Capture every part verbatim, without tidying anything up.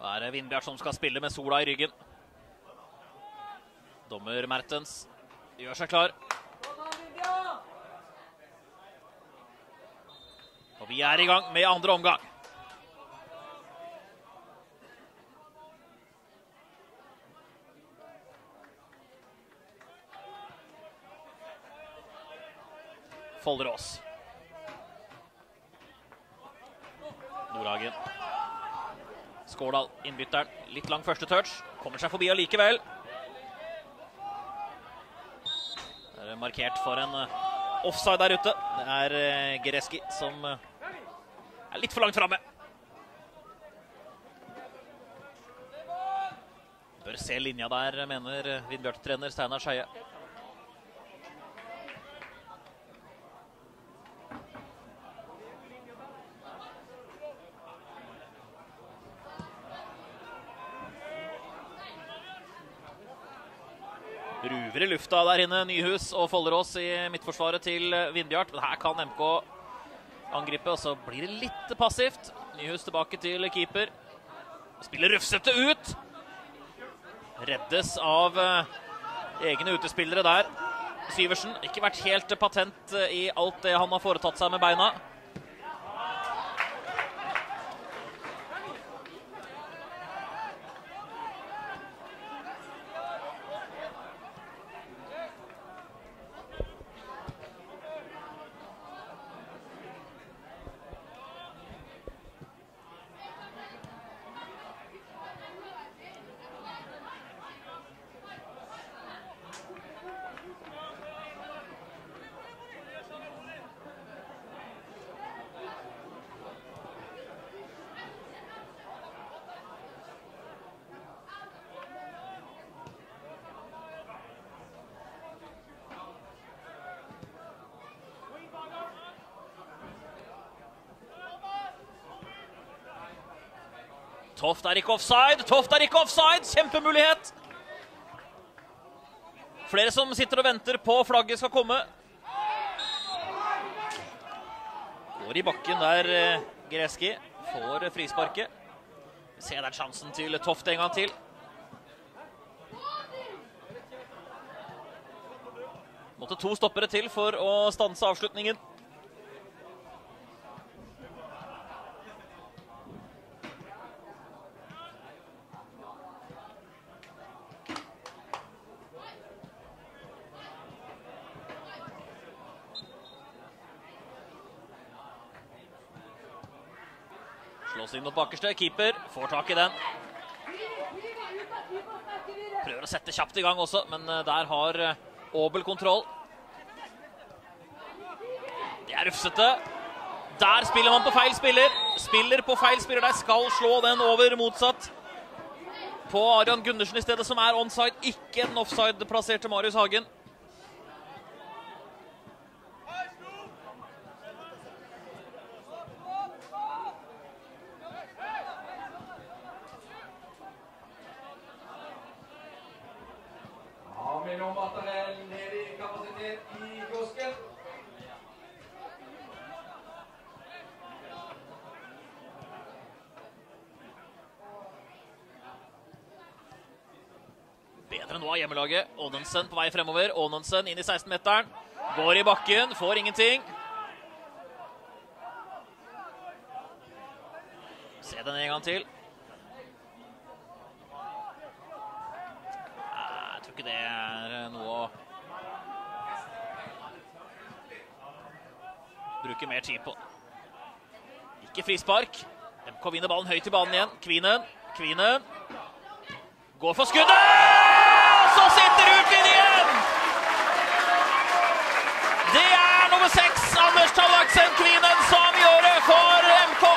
Da er det Vindbjart som skal spille med sola i ryggen. Dommer Mertens gjør seg klar. Og vi er i gang med andre omgang. Folderås. Nordhagen. Skårdal, innbytteren. Litt lang første touch. Kommer seg forbi allikevel. Det er markert for en offside der ute. Det er Gereski som er litt for langt fremme. Bør se linja der, mener Vindbjart-trener Steinar Skeie. Ruver i lufta der inne, Nyhus og Folderås i midtforsvaret til Vindbjart. Men her kan M K angripe, og så blir det litt passivt. Nyhus tilbake til keeper. Spiller rufsete ut. Reddes av egne utespillere der. Syversen, ikke vært helt patent i alt det han har foretatt seg med beina. Toft er ikke offside, Toft er ikke offside, kjempemulighet. Flere som sitter og venter på flagget skal komme. Går i bakken der Gereski får frisparket. Vi ser der sjansen til Toft en gang til. Måtte to stoppere til for å stanse avslutningen. Slås inn mot bakerste, keeper får tak i den. Prøver å sette kjapt i gang også, men der har Åbel kontroll. Det er rufsete. Der spiller man på feil spiller. Spiller på feil spiller, der skal slå den over motsatt. På Arian Gundersen i stedet, som er onside. Ikke en offside plassert til Marius Hagen. Bedre nå av hjemmelaget. Ånensen på vei fremover. Ånensen inn i seksten-meteren. Går i bakken, får ingenting. Se den en gang til. Jeg tror ikke det er noe å bruke mer tid på. Ikke frispark. M K vinner ballen høyt i banen igjen. Kvinen. Kvinen. Går for skuddet! Så sitter utlinjen! Det er nummer seks, Anders Tallaksen Kvinen, som gjør det for M K.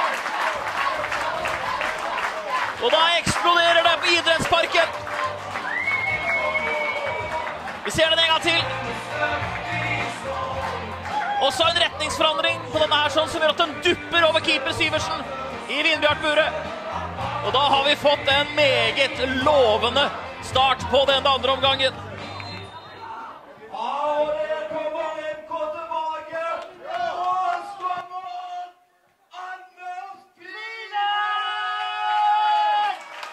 Og da eksploderer det på idrettsparken. Vi ser den en gang til. Og så en retningsforandring på denne her, sånn som gjør at den dupper over keeper Syversen i Vindbjart-buret. Og da har vi fått en meget lovende start på den andre omgangen. Og det kommer M K tilbake. Og skårer Anders Kvinen!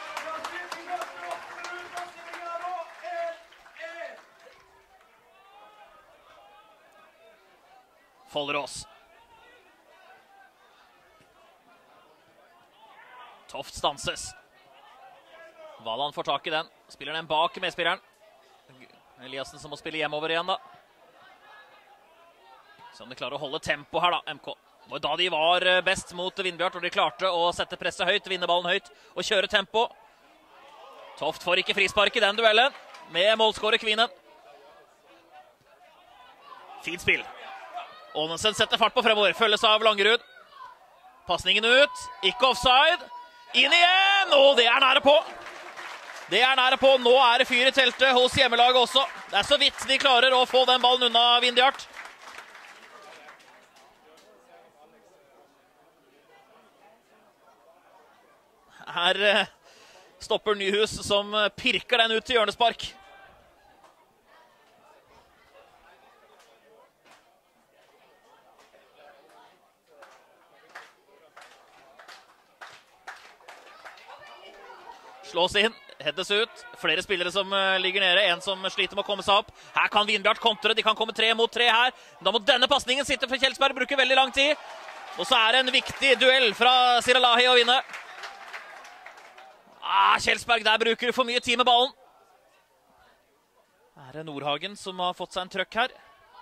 Follerås. Toft stanses. Valand får tak i den. Spiller den bak medspilleren. Eliassen som må spille hjemover igjen da. Så om de klarer å holde tempo her da, M K. Det var da de var best mot Vindbjart, og de klarte å sette presset høyt, vinne ballen høyt og kjøre tempo. Toft får ikke frispark i den duellen, med målskårer Kvinen. Fint spill. Aanensen setter fart på fremover, følges av Langerud. Passningen ut, ikke offside. Inn igjen, og det er nære på. Det er nære på, nå er det fyr i teltet hos hjemmelaget også. Det er så vidt de klarer å få den ballen unna Vindbjart. Her stopper Nyhus som pirker den ut til hjørnespark. Slås inn, heades ut. Flere spillere som ligger nede, en som sliter med å komme seg opp. Her kan Vindbjart kontre, de kan komme tre mot tre her. Da må denne passningen sitte for Kjelsberg, bruker veldig lang tid. Og så er det en viktig duell fra Siralahi å vinne. Ah, Kjelsberg der bruker for mye tid med ballen. Er det Nordhagen som har fått seg en trøkk her?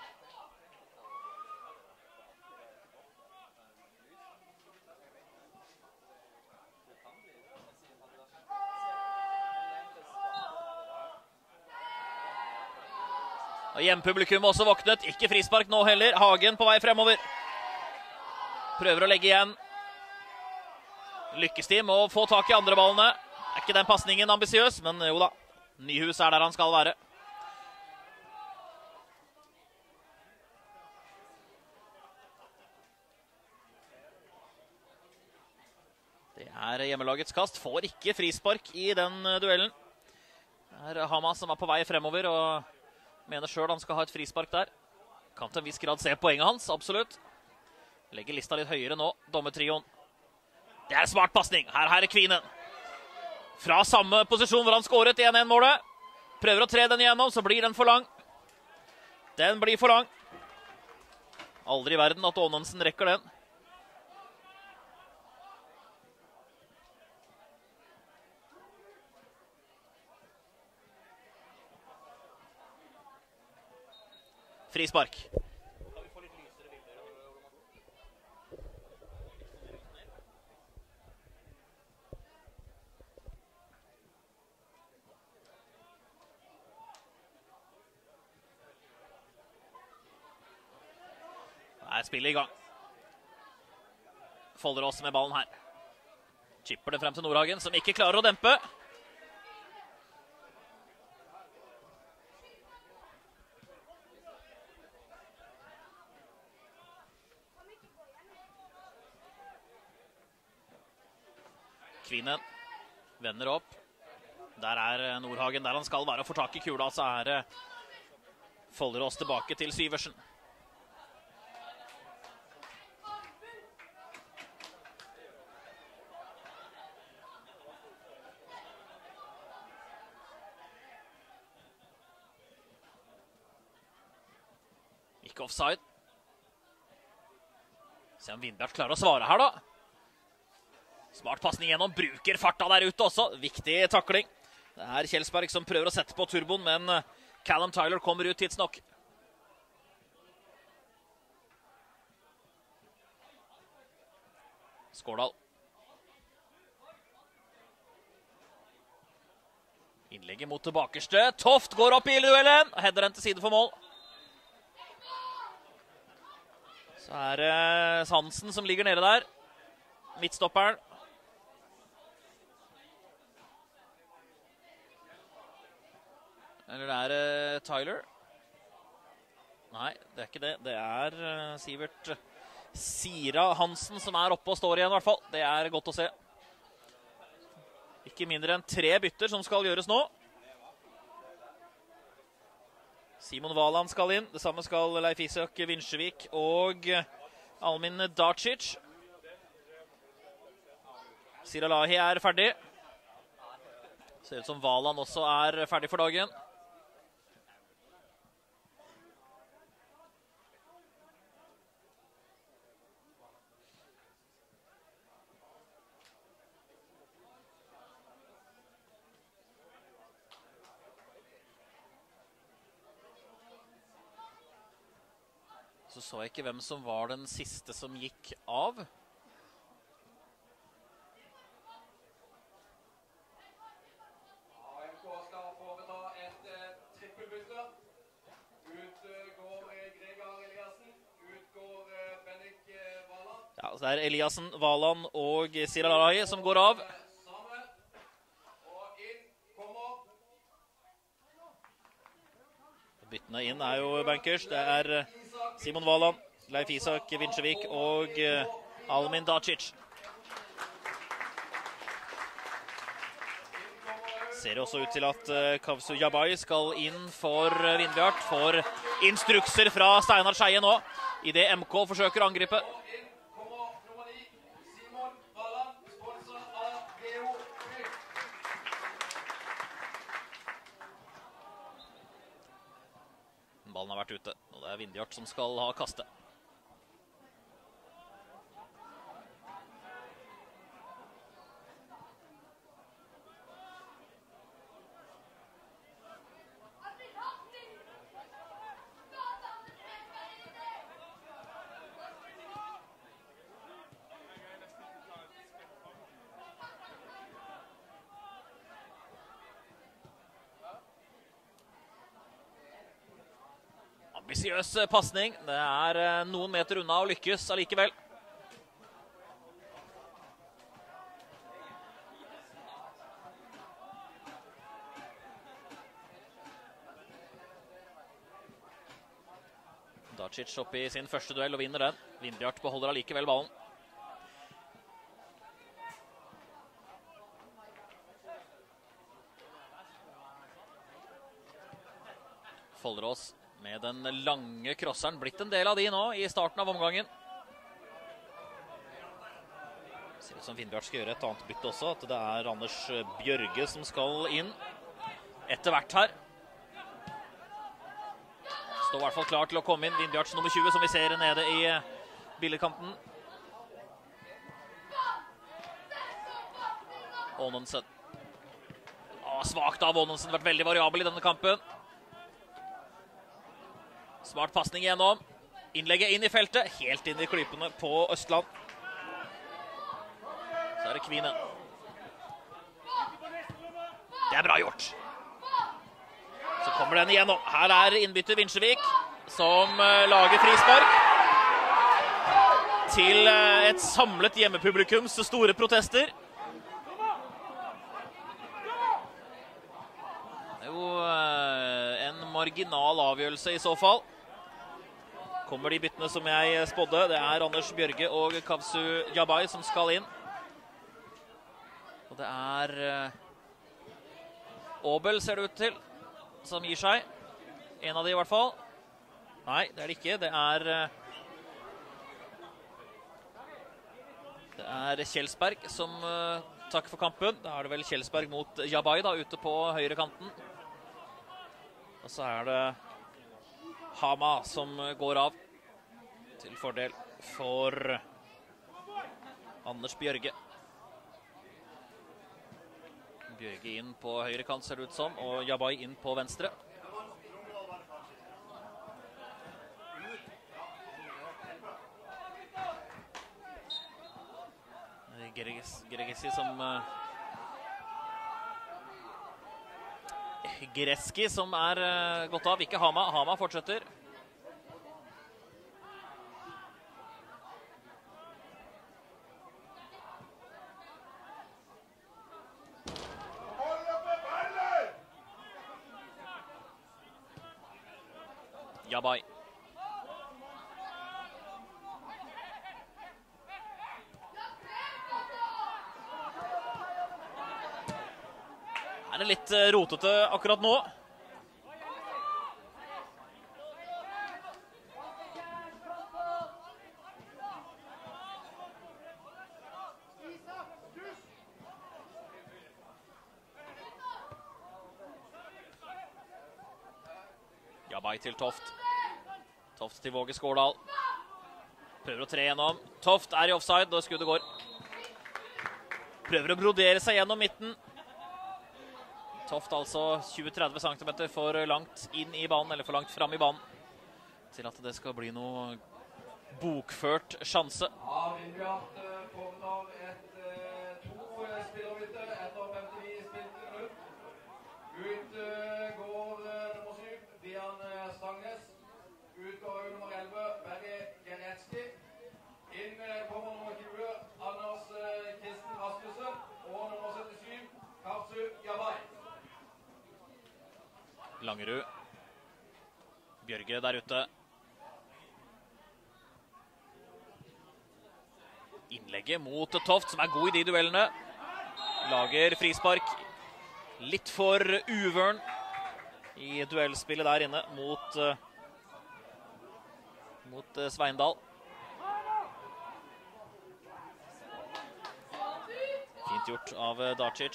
Hjempublikum også våknet, ikke frispark nå heller. Hagen på vei fremover. Prøver å legge igjen. Lykkes de med å få tak i andre ballene. Er ikke den passningen ambisiøs, men jo da. Nyhus er der han skal være. Det er hjemmelagets kast. Får ikke frispark i den duellen. Det er Hama som er på vei fremover og mener selv han skal ha et frispark der. Kan til en viss grad se poenget hans, absolutt. Legger lista litt høyere nå, dommertrioen. Det er en smart passning. Her, her er Kvinen. Fra samme posisjon hvor han skåret en en-målet. Prøver å tre den igjennom, så blir den for lang. Den blir for lang. Aldri i verden at Aanensen rekker den. Frispark. Er spillet i gang. Follerås med ballen her. Chipper det frem til Nordhagen, som ikke klarer å dempe. Kvinen vender opp. Der er Nordhagen der han skal være og får tak i kula, så er Follerås tilbake til Syversen. Ikke offside. Se om Vindbjart klarer å svare her da. Smart passning gjennom, bruker farta der ute også. Viktig takling. Det er Kjelsberg som prøver å sette på turboen, men Callum Tyler kommer ut tidsnok. Skårdal. Innlegget mot tilbakerste. Toft går opp i duellen. Header den til side for mål. Så er det Hansen som ligger nede der. Midtstopperen. Eller det er uh, Tyler. Nei, det er ikke det. Det er uh, Sivert Sira Hansen som er oppe og står igjen i hvert fall. Det er godt å se. Ikke mindre enn tre bytter som skal gjøres nå. Simon Valand skal inn. Det samme skal Leif Isak Vinsjevik og Almin Dacic. Siralahi er ferdig. Ser ut som Valand også er ferdig for dagen. Så så jeg ikke hvem som var den siste som gikk av. A M K skal foreta et eh, trippelbytte. Ut eh, går eh, Gregar Eliassen. Ut går eh, Bennik eh, Valand. Ja, så det er Eliassen, Valand og Siralai som går av. Samme. Og inn kommer Byttene inn er jo bankers. Det er Simon Valand, Leif Isak Vinsjevik og Almin Dacic. Ser også ut til at Kavsu Jabai skal inn for Vindbjart. Får instrukser fra Steinar Skeie nå, i det M K forsøker å angripe. inn kommer nummer ni. Simon Valand, sponset av Geo Myk. Ballen har vært ute, og det er Vindbjart som skal ha kaste. Ambisiøs passning. Det er noen meter unna å lykkes allikevel. Dacic opp i sin første duell og vinner den. Vindbjart beholder allikevel ballen. Follerås med den lange krosseren, blitt en del av de nå i starten av omgangen. Ser ut som Vindbjart skal gjøre et annet bytte også, at det er Anders Bjørge som skal inn etter hvert her. Står i hvert fall klar til å komme inn, Vindbjarts nummer tjue, som vi ser nede i billedkanten. Aanonsen. Å, svagt av Aanonsen, vært veldig variabel i denne kampen. Smart passning igjennom. Innlegget inn i feltet. Helt inn i klypene på Østland. Så er det Kvinen. Det er bra gjort. Så kommer den igjennom. Her er innbytter Vinsjevik, som lager frispark. Til et samlet hjemmepublikums store protester. Det er jo en marginal avgjørelse i så fall. Kommer de byttene som jeg spådde. Det er Anders Bjørge og Kavsu Jabai som skal inn. Og det er Åbel, ser det ut til, som gir seg. En av de i hvert fall. Nei, det er det ikke. Det er Det er Kjelsberg som takker for kampen. Da er det vel Kjelsberg mot Jabai da, ute på høyre kanten. Og så er det Hama som går av til fordel for Anders Bjørge. Bjørge inn på høyre kant ser det ut som, og Jabai inn på venstre. Gregesi som Greski som er gått av, ikke Hama. Hama fortsetter. Jabai. Er det litt rotete akkurat nå? Jabai til Toft. Toft til Våge Skårdal. Prøver å tre gjennom. Toft er i offside, og skuddet går. Prøver å brodere seg gjennom midten. Toft altså tjue til tretti centimeter for langt inn i banen, eller for langt fram i banen. til at det skal bli noe bokført sjanse. Ja, Vindbjart foretar et eh, to spillerbytte etter femtini spilte minutt. Ut eh, går eh, nummer syv, Bian eh, Stangnes. Ut går nummer elleve, Berge Genetski. Inn eh, kommer nummer tjue, Anders eh, Kristen Rasmussen. Og nummer syttisju, Kapsu Jabai. Langerud. Bjørge der ute. Innlegget mot Toft, som er god i de duellene. Lager frispark. Litt for uvørn i duellspillet der inne mot, uh, mot uh, Sveindal. Fint gjort av uh, Dacic.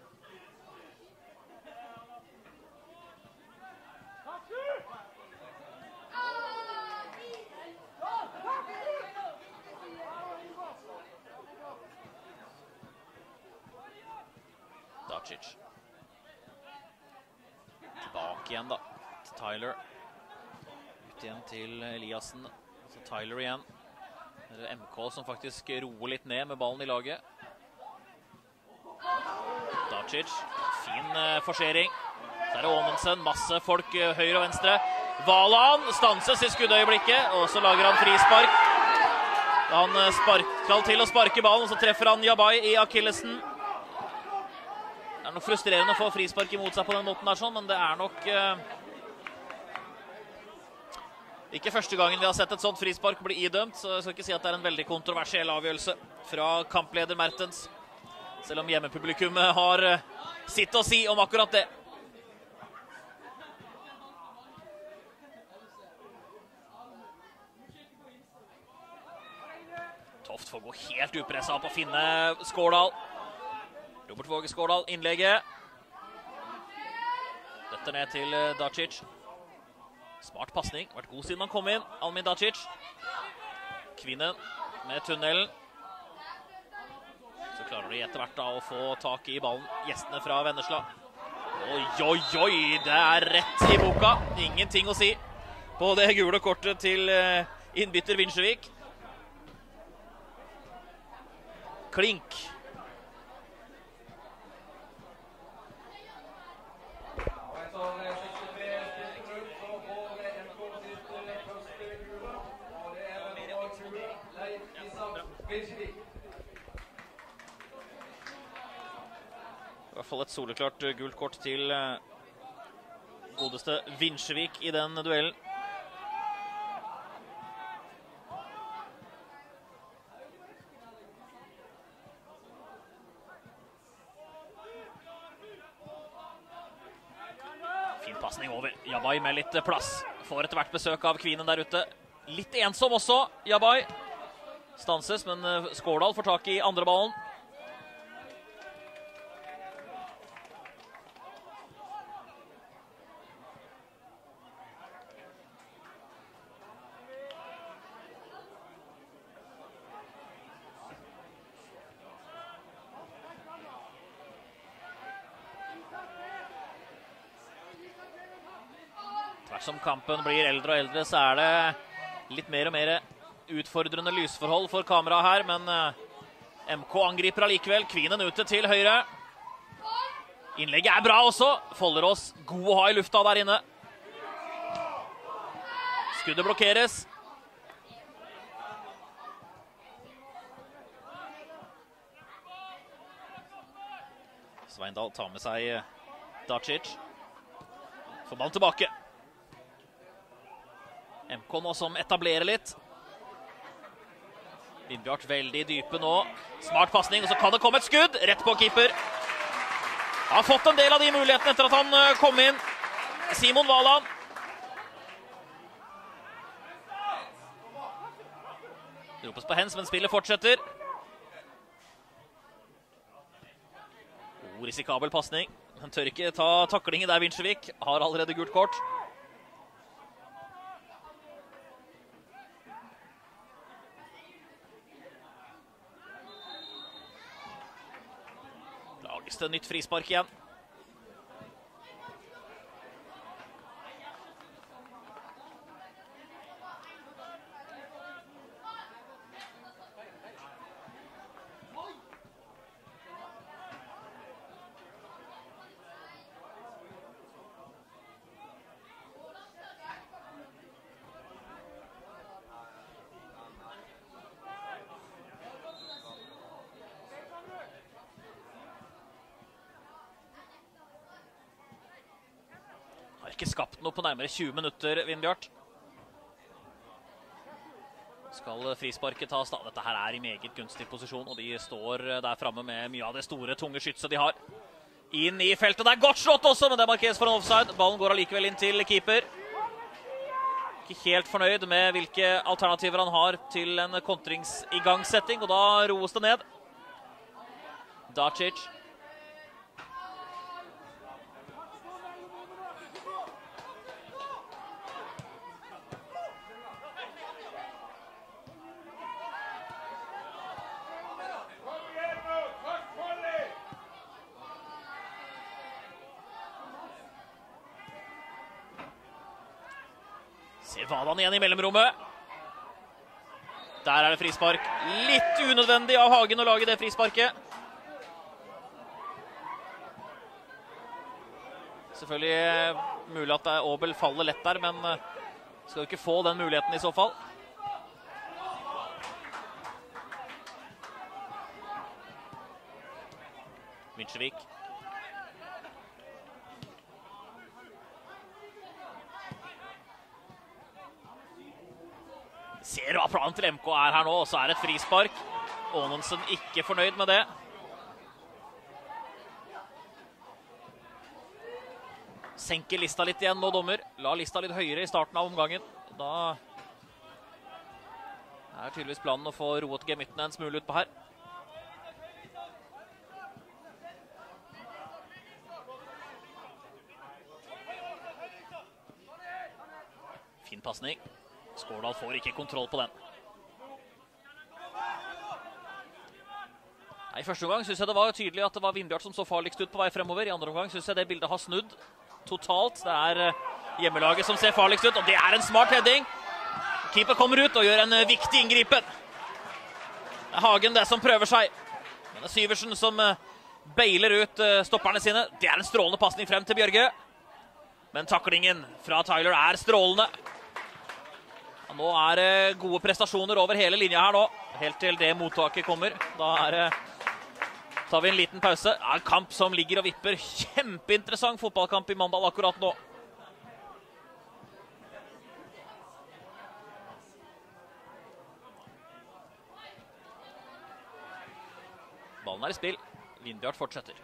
Dacic. Tilbake igjen da, til Tyler. Ut igjen til Eliassen. Så Tyler igjen. Det er M K som faktisk roer litt ned med ballen i laget. Dacic. Fin uh, forsering. Så er det Ånensen. Masse folk uh, høyre og venstre. Valan stanses i skuddøyeblikket, og så lager han frispark. Han uh, skal til å sparke ballen, og så treffer han Jabai i Akillesen. Det er nok frustrerende å få frispark imot seg på den måten der, sånn, men det er nok uh, ikke første gangen vi har sett et sånt frispark bli idømt, så jeg skal ikke si at det er en veldig kontroversiell avgjørelse fra kampleder Mertens, selv om hjemmepublikummet har uh, sitt å si om akkurat det. Toft får gå helt upresset opp og finne Skårdal. Robert Våge Skårdal, innlegget. Dette ned til Dacic. Smart passning, vært god siden han kom inn. Almin Dacic. Kvinnen med tunnelen. Så klarer de etter hvert da å få tak i ballen. Gjestene fra Vennesla. Oi, oi, oi, det er rett i boka. Ingenting å si på det gule kortet til innbytter Vinsjevik. Klink. I hvert fall et soleklart gult kort til godeste Vinsjevik i den duellen. Fin passning over. Jabai med litt plass. Får etter hvert besøk av Kvinen der ute. Litt ensom også, Jabai. Stanses, men Skårdal får tak i andre ballen. Som kampen blir eldre og eldre, så er det litt mer og mer utfordrende lysforhold for kamera her, men M K angriper allikevel. Kvinen ute til høyre. Innlegget er bra også. Follerås god å ha i lufta der inne. Skuddet blokkeres. Sveindal tar med seg Dacic. Får ballen tilbake. M K nå som etablerer litt. Vindbjart veldig dype nå. Smart passning, og så kan det komme et skudd. Rett på keeper. Har fått en del av de mulighetene etter at han kom inn. Simon Valand. Det ropes på hens, men spillet fortsetter. God risikabel passning. Han tør ikke ta taklingen der, Vinsjevik. Har allerede gult kort. Lages det nytt frispark igjen. ikke skapt noe på nærmere tjue minutter, Vindbjart. Skal frisparket tas da. Dette her er i meget gunstig posisjon, og de står der fremme med mye av det store, tunge skytset de har. Inn i feltet, det er godt slått også, men det markeres for en offside. Ballen går allikevel inn til keeper. Ikke helt fornøyd med hvilke alternativer han har til en kontringsigangsetting, og da roes det ned. Dacic. Ser Vadan igjen i mellomrommet. Der er det frispark. Litt unødvendig av Hagen å lage det frisparket. Selvfølgelig mulig at Aabel faller lett der, men skal jo ikke få den muligheten i så fall. Vinsjevik. Ser hva planen til M K er her nå, og så er det et frispark. Aanensen ikke fornøyd med det. Senker lista litt igjen nå, dommer. La lista litt høyere i starten av omgangen. Da er tydeligvis planen å få roet gemyttene en smule ut på her. Fin passning. Skårdal får ikke kontroll på den. Nei, I første omgang synes jeg det var tydelig at det var Vindbjart som så farligst ut på vei fremover. I andre omgang synes jeg det bildet har snudd totalt. Det er hjemmelaget som ser farligst ut, og det er en smart heading. Keeper kommer ut og gjør en viktig inngripen. Det er Hagen det som prøver seg. Men det er Syversen som beiler ut stopperne sine. Det er en strålende passning frem til Bjørge. Men taklingen fra Tyler er strålende. Nå er det gode prestasjoner over hele linja her nå, helt til det mottaket kommer. Da er det, tar vi en liten pause. Ja, en kamp som ligger og vipper. Kjempeinteressant fotballkamp i Mandal akkurat nå. Ballen er i spill. Vindbjart fortsetter.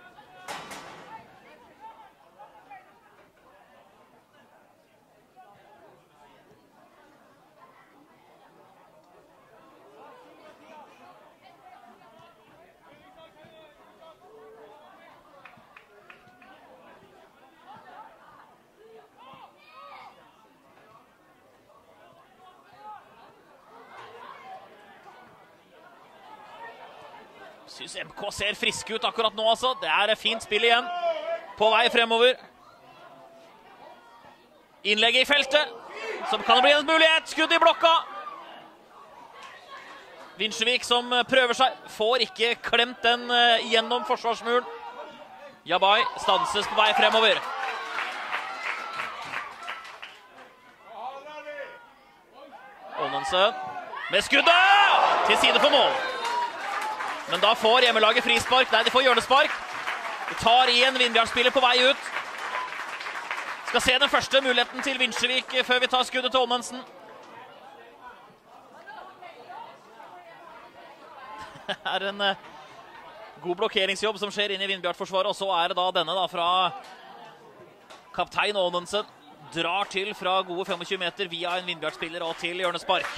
Synes M K ser friske ut akkurat nå, altså. Det er fint spill igjen. På vei fremover. Innlegget i feltet. Så kan det bli en mulighet. Skudd i blokka. Vinsjevik som prøver seg. Får ikke klemt den gjennom forsvarsmuren. Jabay stanses på vei fremover. Aanensen med skuddet! Til side for mål. Men da får hjemmelaget frispark. Nei, de får hjørnespark. De tar igjen Vindbjart-spiller på vei ut. Skal se den første muligheten til Vinsjevik før vi tar skuddet til Aanensen. Det er en uh, god blokkeringsjobb som skjer inn i Vindbjart-forsvaret, og så er det da denne da fra kaptein Aanensen. Drar til fra gode tjuefem meter via en Vindbjart-spiller og til hjørnespark.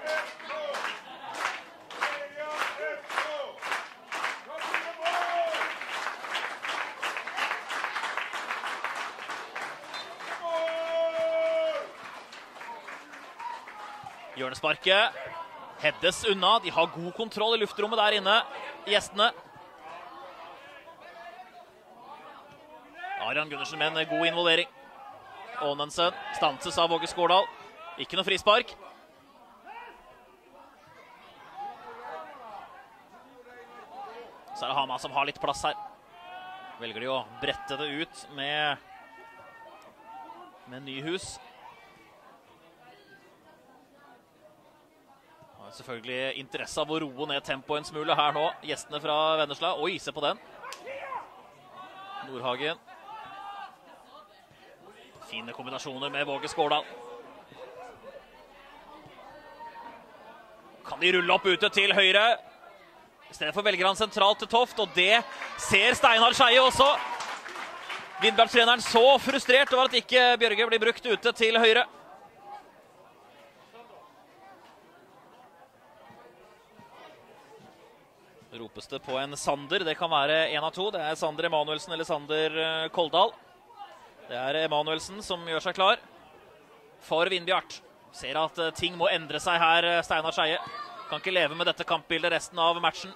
Hjørnesparket heddes unna. De har god kontroll i luftrommet der inne, gjestene. Arian Gundersen med en god involvering. Aanensen stanses av Åge Skårdal. Ikke noe frispark. Så er det Hama som har litt plass her. Velger de å brette det ut med, med Nyhus. Selvfølgelig interesse av å roe ned tempoet en smule her nå. Gjestene fra Vennesla. Oi, se på den. Nordhagen. Fine kombinasjoner med Våge Skårdal. Kan de rulle opp ute til høyre? I stedet for velger han sentralt til Toft, og det ser Steinar Skeie også. Vindbjart-treneren så frustrert over at ikke Bjørge blir brukt ute til høyre. Ropes det på en Sander, det kan være en av to. Det er Sander Emanuelsen eller Sander Koldal. Det er Emanuelsen som gjør seg klar for Vindbjart. Ser at ting må endre seg her, Steinar Skeie. Kan ikke leve med dette kampbildet resten av matchen.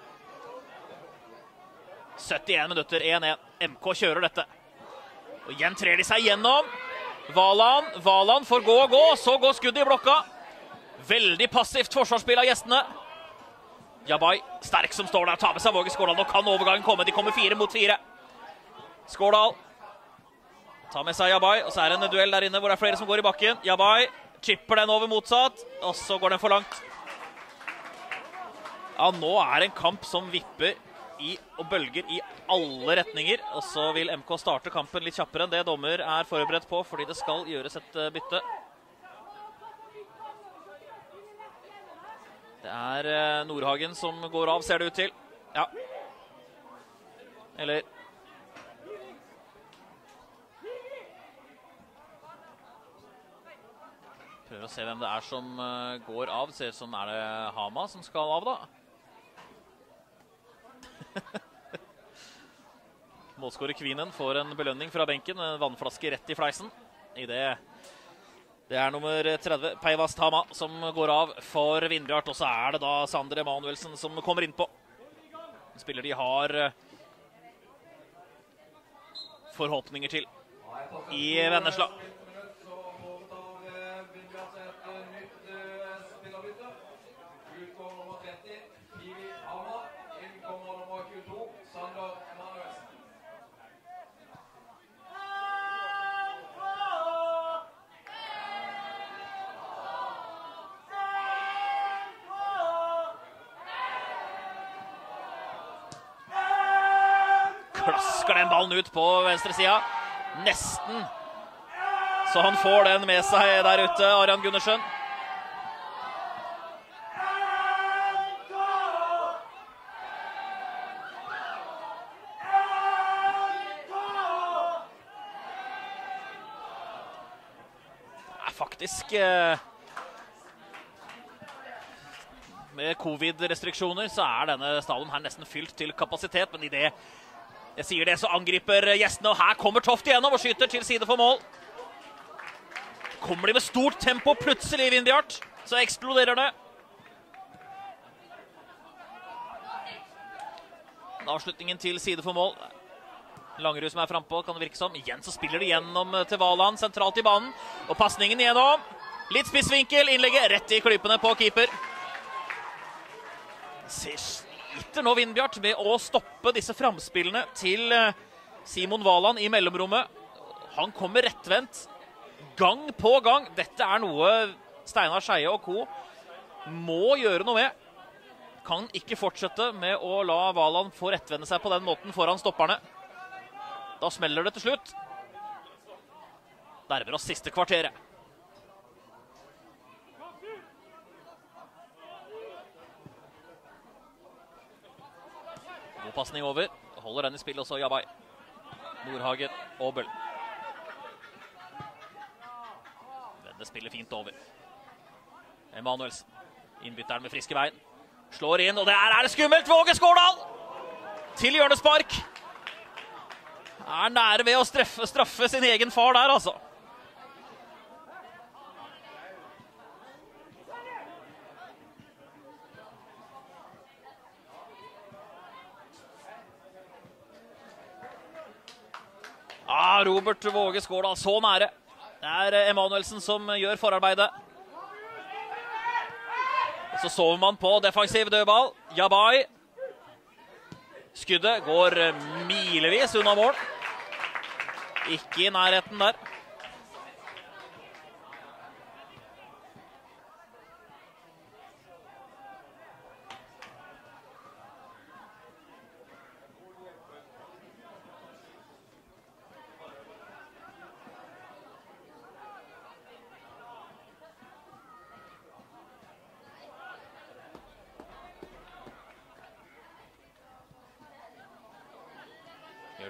syttien minutter, én én. M K kjører dette. Og igjen trer de seg gjennom. Valand, Valand får gå og gå, så går skuddet i blokka. Veldig passivt forsvarsspill av gjestene. Jabay, sterk som står der, tar med seg Våge Skårdal. Nå kan overgangen komme, de kommer fire mot fire. Skårdal tar med seg Jabay, og så er det en duell der inne hvor det er flere som går i bakken. Jabay chipper den over motsatt, og så går den for langt. Ja, nå er det en kamp som vipper i og bølger i alle retninger, og så vil M K starte kampen litt kjappere enn det dommer er forberedt på, fordi det skal gjøres et bytte. Det er Nordhagen som går av, ser det ut til. Ja. Eller... Prøver å se hvem det er som går av. Det ser ut som er det Hama som skal av da. Målskårer Kvinen får en belønning fra benken, en vannflaske rett i fleisen. I det, det er nummer tretti, Peivast Hama, som går av for Vindbjart. Og så er det da Sander Emanuelsen som kommer inn på. En spiller de har forhåpninger til i Vennesla. Klasker den ballen ut på venstre sida. Nesten. Så han får den med seg der ute, Arian Gundersen. Det er faktisk... Med covid-restriksjoner så er denne stadion her nesten fylt til kapasitet, men i det Jeg sier det, så angriper gjestene, og her kommer Toft igjennom og skyter til side for mål. Kommer de med stort tempo plutselig i Vindbjart, så eksploderer det. Avslutningen til side for mål. Langerud som er frempå, kan det virke som. Igjen så spiller de gjennom til Valand, sentralt i banen. Og passningen igjennom. Litt spissvinkel, innlegget rett i klypene på keeper. Sliter nå Vindbjart med å stoppe disse framspillene til Simon Valand i mellomrommet. Han kommer rettvendt gang på gang. Dette er noe Steinar Skeie og co. må gjøre noe med. Kan ikke fortsette med å la Valand få rettvende seg på den måten foran stopperne. Da smeller det til slutt. Nærmer oss siste kvarteret. God passning over. Holder den i spill også, Jabay. Nordhagen, Aabel. Vende spiller fint over. Emanuelsen. Innbytteren med friske bein. Slår inn, og det er, er det skummelt! Våge Skårdal! Til hjørnespark. Er nære ved å straffe, straffe sin egen far der, altså. Ah, Robert Våge Skårdal, så nære. Det er Emanuelsen som gjør forarbeidet. Så sover man på defensiv dødball. Jabay. Skuddet går milevis unna mål. Ikke i nærheten der.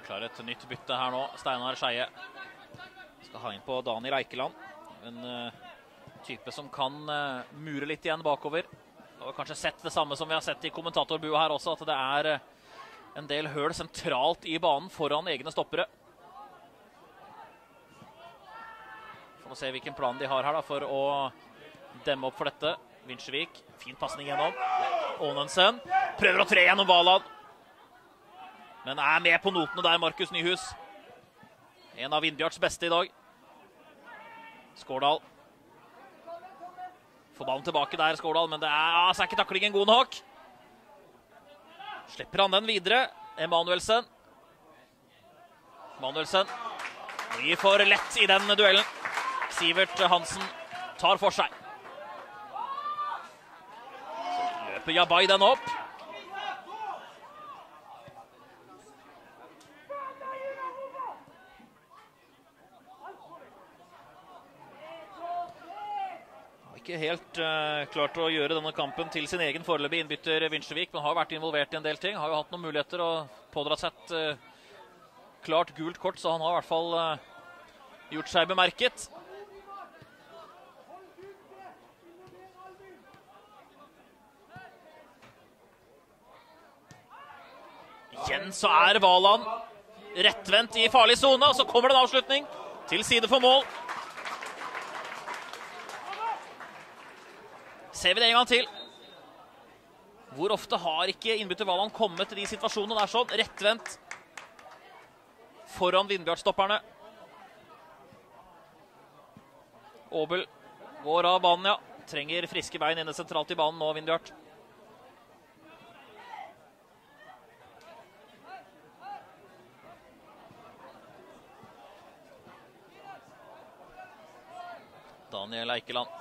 Gjør klar et nytt bytte her nå. Steinar Skeie skal ha inn på Daniel Eikeland. En uh, type som kan uh, mure litt igjen bakover. Og kanskje sett det samme som vi har sett i kommentatorbua her også, at det er uh, en del høl sentralt i banen foran egne stoppere. Får se hvilken plan de har her da, for å demme opp for dette. Vinsjevik, fin passning gjennom. Aanensen prøver å tre gjennom Valand. Men er med på notene der, Markus Nyhus. En av Vindbjarts beste i dag. Skårdal. Får ballen tilbake der, Skårdal, men det er, ja, så er ikke taklingen god nok. Slipper han den videre. Emanuelsen. Emanuelsen blir for lett i den duellen. Sivert Hansen tar for seg. Så løper Jabay den opp. Ikke helt uh, klart å gjøre denne kampen til sin egen foreløpig innbytter Vinsjevik, men har vært involvert i en del ting. Har jo hatt noen muligheter og pådratt seg et uh, klart gult kort, så han har i hvert fall uh, gjort seg bemerket. Igjen så er Valand rettvendt i farlig zone, og så kommer det en avslutning til side for mål. Ser vi det en gang til. Hvor ofte har ikke innbytter Valand kommet til de situasjonene der sånn, rettvendt foran Vindbjart-stopperne. Aabel går av banen, ja. Trenger friske bein inne sentralt i banen nå, Vindbjart. Daniel Eikeland.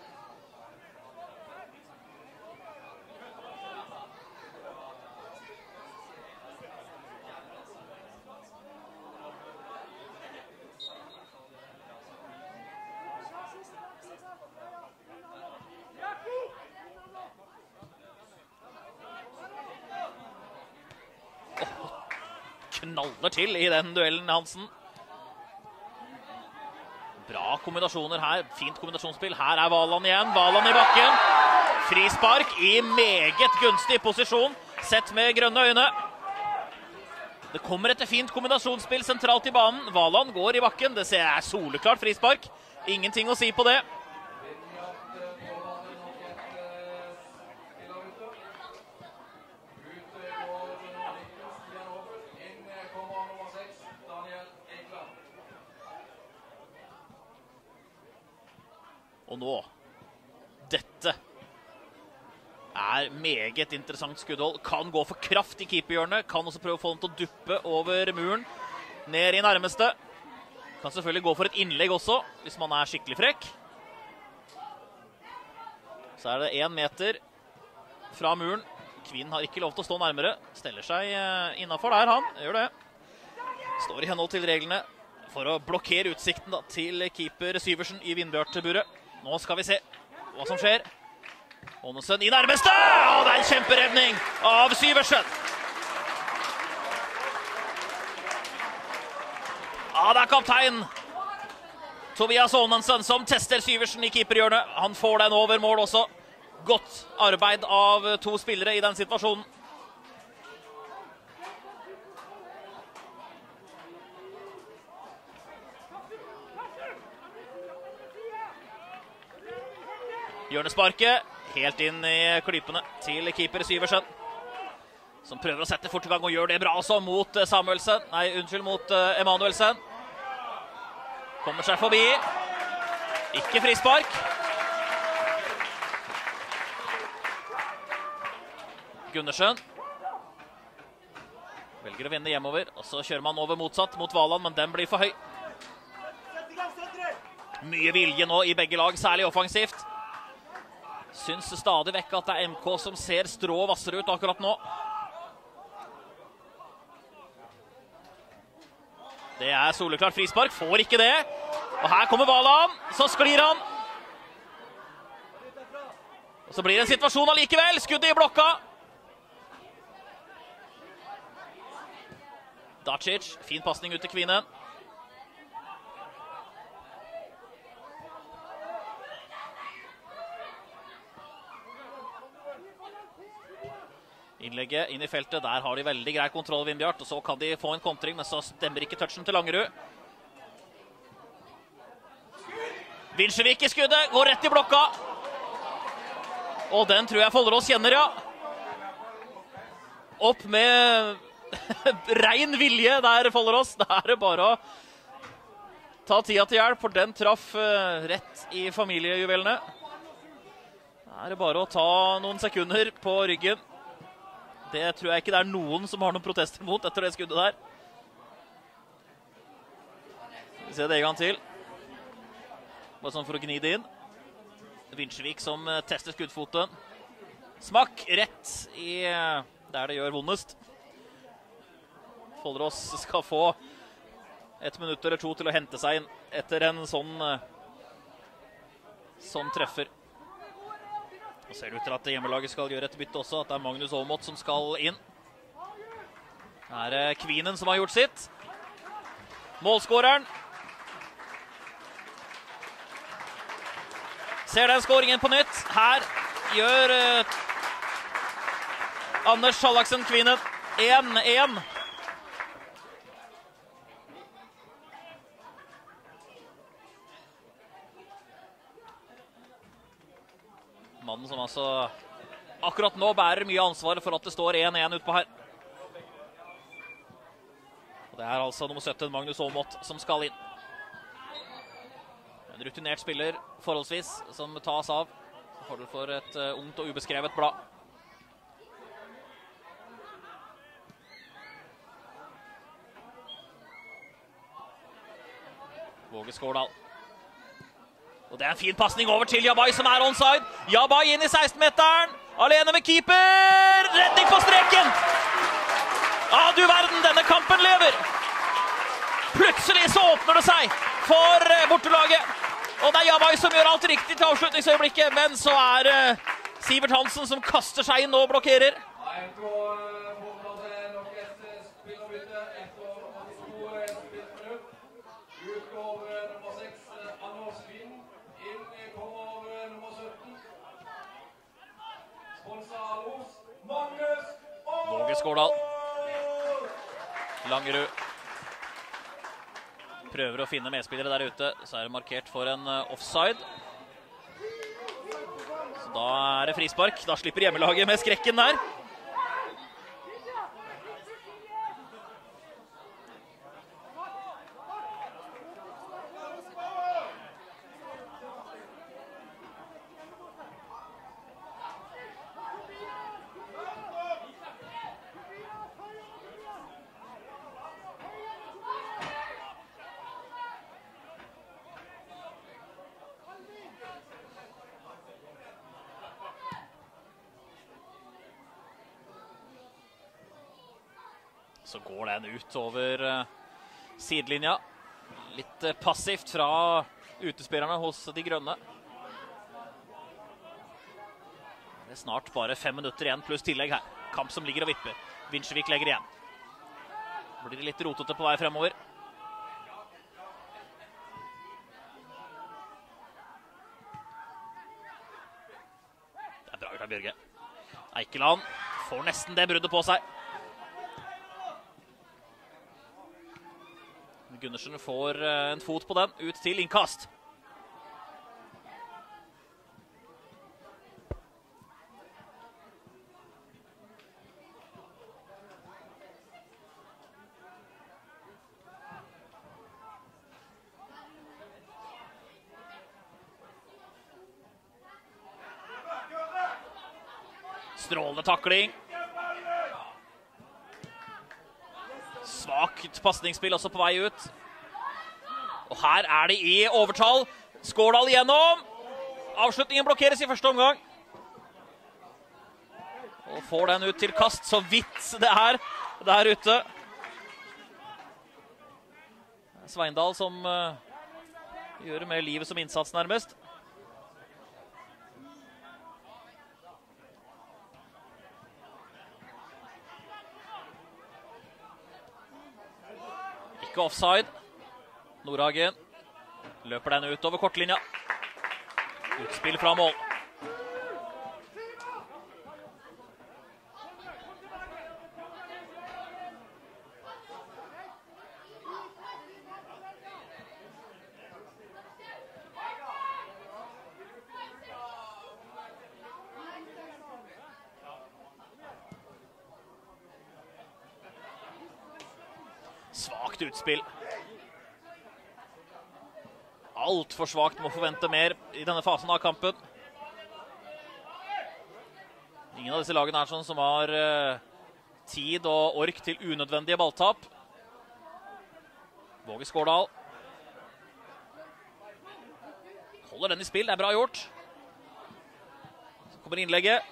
Knaller til i den duellen, Hansen. Bra kombinasjoner her. Fint kombinasjonsspill. Her er Valand igjen. Valand i bakken. Frispark i meget gunstig posisjon, sett med grønne øyne. Det kommer etter fint kombinasjonsspill sentralt i banen. Valand går i bakken. Det ser jeg soleklart frispark. Ingenting å si på det. Og nå, dette er meget interessant skuddhold. Kan gå for kraft i keeperhjørnet. Kan også prøve å få den til å duppe over muren. Ned i nærmeste. Kan selvfølgelig gå for et innlegg også, hvis man er skikkelig frekk. Så er det en meter fra muren. Kvinn har ikke lov til å stå nærmere. Steller seg innenfor der, han. Gjør det. Står i henhold til reglene for å blokkere utsikten da, til keeper Syversen i Vindbjart-buret. Nå skal vi se hva som skjer. Aanensen i nærmeste! Og det er en kjemperevning av Syversen. Ja, det er kaptein Tobias Aanensen som tester Syversen i keeperhjørnet. Han får den over mål også. Godt arbeid av to spillere i den situasjonen. Hjørnesparket, helt inn i klypene til keeper Syversen, som prøver å sette fort i gang og gjør det bra også mot Samuelsen. Nei, unnskyld, mot Emanuelsen. Kommer seg forbi. Ikke frispark. Gundersen velger å vinne hjemover, og så kjører man over motsatt mot Valand, men den blir for høy. Mye vilje nå i begge lag, særlig offensivt. Syns stadig vekk at det er M K som ser strå og vassere ut akkurat nå. Det er soleklart frispark, får ikke det. Og her kommer Valand, så sklir han. Og så blir det en situasjon allikevel, skuddet i blokka. Dacic, fin passning ut til Kvinen. Innlegget inn i feltet, der har de veldig grei kontroll, Vindbjart, og så kan de få en kontring, men så stemmer ikke touchen til Langerud. Vinsjevik i skuddet, går rett i blokka. Og den tror jeg Follerås kjenner, ja. Opp med ren vilje der, Follerås. Det er det bare å ta tida til hjelp, for den traff rett i familiejuvelene. Det er det bare å ta noen sekunder på ryggen. Det tror jeg ikke det er noen som har noen protester mot etter det skuddet der. Vi ser det en gang til. Bare sånn for å gni det inn. Vinsjevik som tester skuddfoten. Smakk rett i der det gjør vondest. Follerås skal få et minutt eller to til å hente seg inn etter en sånn som treffer. Og ser det ut til at hjemmelaget skal gjøre et bytte også, at det er Magnus Aamodt som skal inn. Det er Kvinen som har gjort sitt. Målskåreren. Ser den skåringen på nytt. Her gjør uh, Anders Schallaksen Kvinen én én. Mannen som altså akkurat nå bærer mye ansvar for at det står én én utpå her. Og det er altså nummer sytten, Magnus Aamodt, som skal inn. En rutinert spiller, forholdsvis, som tas av. Fordel for et uh, ungt og ubeskrevet blad. Våge Skårdal. Og det er en fin passning over til Jabay, som er onside. Jabay inn i seksten-meteren. Alene med keeper. Redning på streken. Ja, du verden, denne kampen lever. Plutselig så åpner det seg for bortelaget. Og det er Jabay som gjør alt riktig til avslutningsøyeblikket. Men så er uh, Sivert Hansen som kaster seg inn og blokkerer. Våge Skårdal. Langerud prøver å finne medspillere der ute, så er det markert for en offside. Så da er det frispark. Da slipper hjemmelaget med skrekken der. Så går den ut over uh, sidelinja. Litt uh, passivt fra utespillerne hos de grønne. Det er snart bare fem minutter igjen pluss tillegg her. Kamp som ligger og vipper. Vinsjevik legger igjen. Blir det litt rotete på vei fremover. Det er bra gjort av Bjørge. Eikeland får nesten det bruddet på seg. Gundersen får en fot på den, ut til innkast. Strålende takling. Svakt passningsspill også på vei ut. Og her er det i overtall. Skårdal igjennom. Avslutningen blokkeres i første omgang. Og får den ut til kast, så vidt det er der ute. Sveindal som uh, gjør det med livet som innsats nærmest. Ikke offside. Nordhagen løper den ut over kortlinja. Utspill fra mål. Svagt utspill. Alt for svagt, må forvente mer i denne fasen av kampen. Ingen av disse lagene er sånn som har uh, tid og ork til unødvendige balltap. Våge Skårdal. Holder den i spill, det er bra gjort. Så kommer innlegget.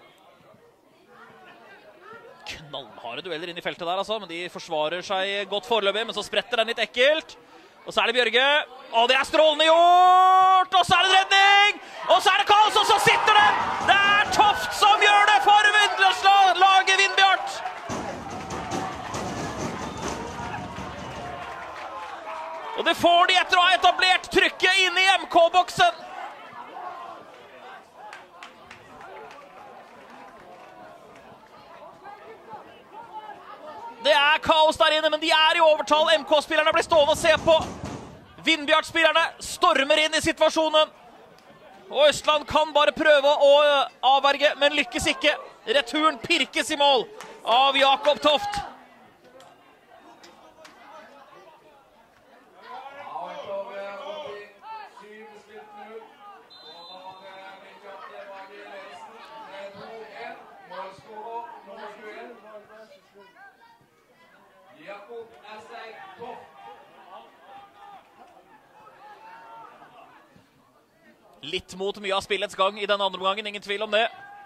Knallharde dueller inn i feltet der, altså, men de forsvarer seg godt foreløpig, men så spretter den litt ekkelt. Og så er det Bjørge, og det er strålende gjort, og så er det redning, og så er det Karls, og så sitter den! Det er Toft som gjør det for Vindbjart-laget Vindbjart! Og det får de etter å ha etablert trykket inne i M K-boksen. Det er kaos der inne, men de er i overtall. M K-spillerne blir stående og se på. Vindbjart-spillerne stormer inn i situasjonen. Og Østland kan bare prøve å avverge, men lykkes ikke. Returen pirkes i mål av Jakob Toft. Litt mot mye av spillets gang i den andre omgangen, ingen tvil om det.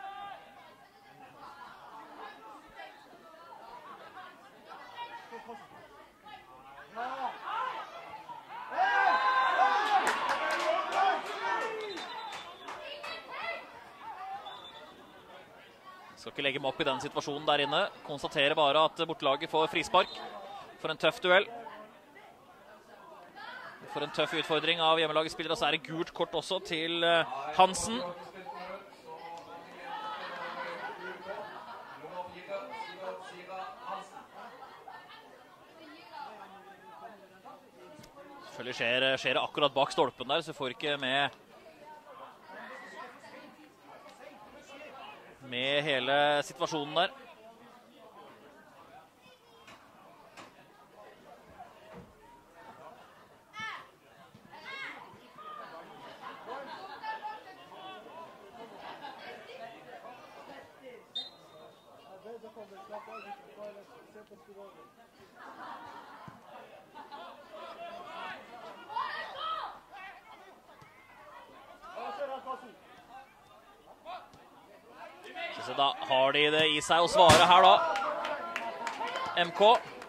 Skal ikke legge meg opp i den situasjonen der inne. Konstaterer bare at bortelaget får frispark for en tøff duell. For en tøff utfordring av hjemmelagets spillere, så er det gult kort også til Hansen. Selvfølgelig skjer, skjer det akkurat bak stolpen der, så får ikke med med hele situasjonen der. Så da har de det i seg å svare her da. M K.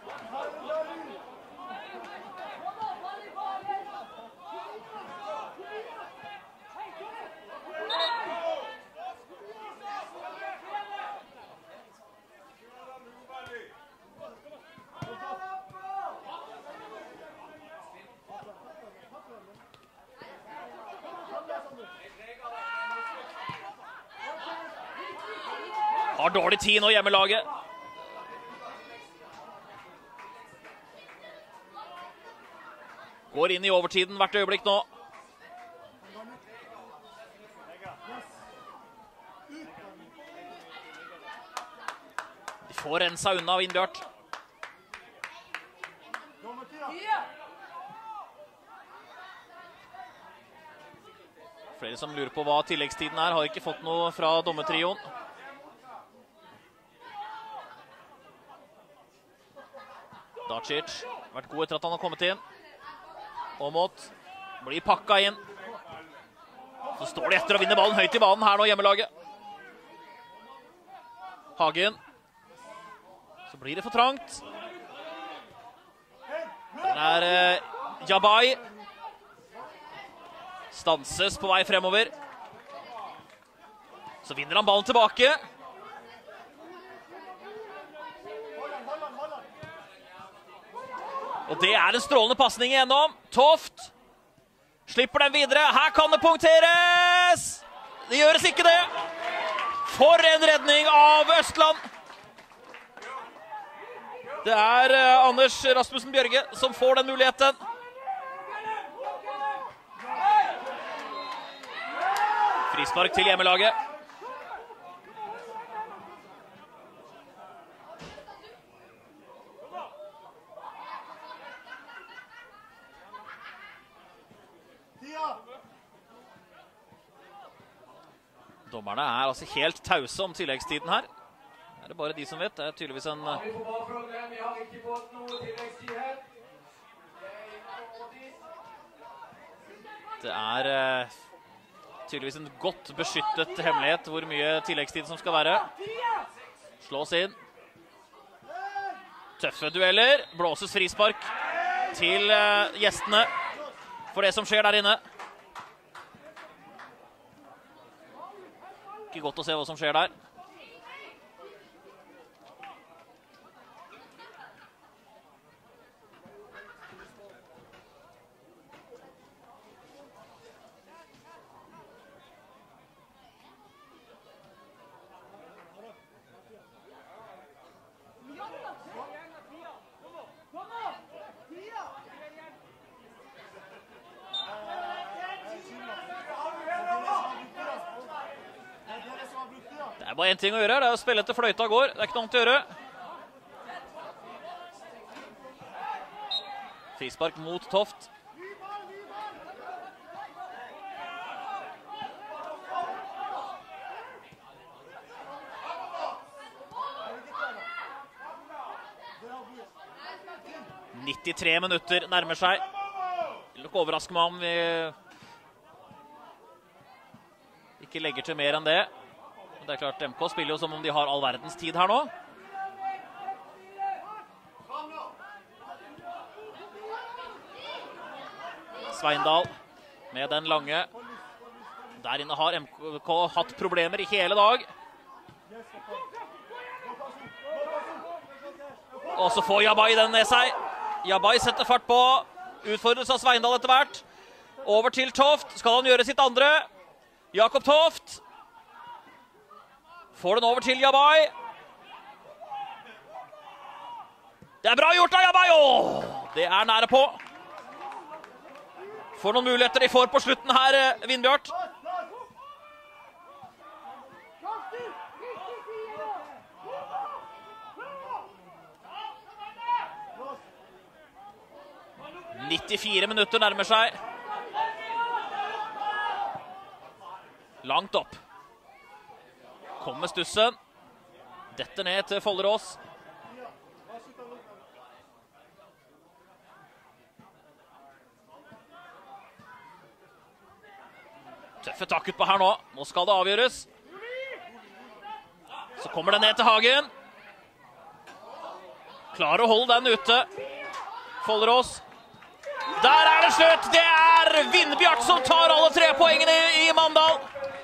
Har dårlig tid nå, hjemmelaget. Går inn i overtiden hvert øyeblikk nå. De får rensa unna Vindbjart. Flere som lurer på hva tilleggstiden er, har ikke fått noe fra dommertrioen. Dacic, vært god etter at han har kommet inn. Åmot blir pakka inn. Så står de etter å vinne ballen høyt i banen her nå, hjemmelaget. Hagen. Så blir det for trangt. Den er eh, Jabay. Stanses på vei fremover. Så vinner han ballen tilbake. Og Og det er en strålende passning igjennom. Toft slipper den videre. Her kan det punkteres! Det gjøres ikke det. For en redning av Østland. Det er uh, Anders Rasmussen Bjørge som får den muligheten. Frispark til hjemmelaget. Dommerne er altså helt tause om tilleggstiden her. Det er det bare de som vet. Det er tydeligvis en... Ja, vi får bare følge med. Vi har ikke fått noe tilleggstid her. Det er uh, tydeligvis en godt beskyttet hemmelighet hvor mye tilleggstid som skal være. Slås inn. Tøffe dueller. Blåses frispark til uh, gjestene for det som skjer der inne. Ikke godt å se hva som skjer der. Det er bare en ting å gjøre, det er å spille etter fløyta går. Det er ikke noe annet å gjøre. Frispark mot Toft. nittitre minutter nærmer seg. Det vil ikke overraske meg om vi ikke legger til mer enn det. Det er klart, M K spiller jo som om de har all verdens tid her nå. Sveindal med den lange. Der inne har M K hatt problemer i hele dag. Og så får Jabay den med seg. Jabay setter fart på. Utfordres av Sveindal etter hvert. Over til Toft. Skal han gjøre sitt andre? Jakob Toft. Får den over til Jabay. Det er bra gjort av Jabay. Åh, det er nære på. Får noen muligheter de får på slutten her, Vindbjart. nittifire minutter nærmer seg. Langt opp. Kommer stussen. Dette ned til Follerås. Tøffe takk ut på her nå. Nå skal det avgjøres. Så kommer det ned til Hagen. Klarer å holde den ute. Follerås. Der er det slutt. Det er Vindbjart som tar alle tre poengene i Mandal.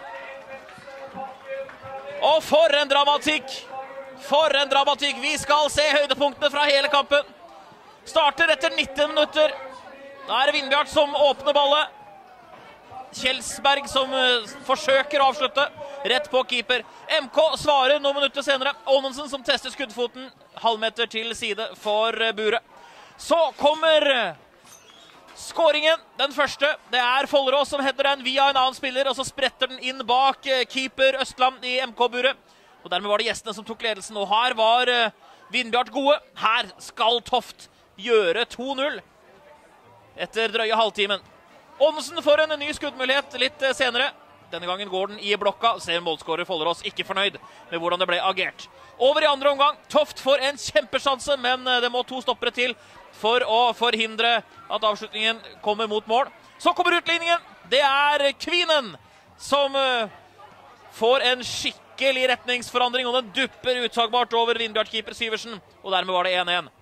Og for en dramatikk. For en dramatikk. Vi skal se høydepunktene fra hele kampen. Starter etter nitten minutter. Da er det Vindbjart som åpner ballet. Kjelsberg som uh, forsøker å avslutte. Rett på keeper. M K svarer noen minutter senere. Ånensen som tester skuddfoten. Halvmeter til side for uh, buret. Så kommer uh, skåringen, den første. Det er Follerås som heter den via en annen spiller, og så spretter den inn bak uh, keeper Østland i M K-buret. Og dermed var det gjestene som tok ledelsen. Og her var uh, Vindbjart gode. Her skal Toft gjøre to null etter drøye halvtimen. Ånensen får en ny skuddmulighet litt senere. Denne gangen går den i blokka. Ser målskårer Follerås ikke fornøyd med hvordan det ble agert. Over i andre omgang. Toft får en kjempesjanse, men det må to stoppere til for å forhindre at avslutningen kommer mot mål. Så kommer utligningen. Det er Kvinen som får en skikkelig retningsforandring, og den dupper uttagbart over Vindbjart-keeper Syversen. Og dermed var det én én.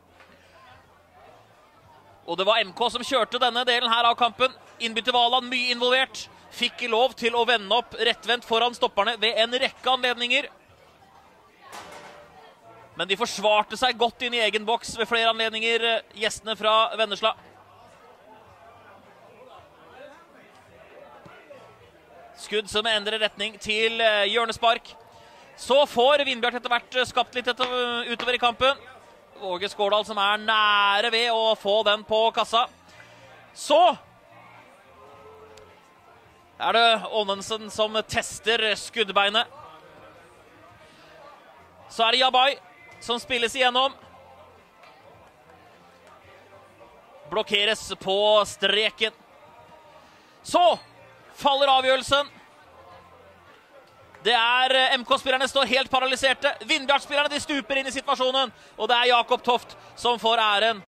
Og det var M K som kjørte denne delen her av kampen. Innbytter Valand mye involvert. Fikk lov til å vende opp rettvendt foran stopperne ved en rekke anledninger. Men de forsvarte seg godt inn i egen boks ved flere anledninger, gjestene fra Vennesla. Skudd som endrer retning til hjørnespark. Så får Vindbjart etter hvert skapt litt utover i kampen. Åge Skårdal som er nære ved å få den på kassa. Så er det Ånensen som tester skuddbeinet. Så er det Jabay som spilles igjennom. Blokkeres på streken. Så faller avgjørelsen. Det er M K-spillerne står helt paralyserte. Vindbjart-spillerne de stuper inn i situasjonen. Og det er Jakob Toft som får æren.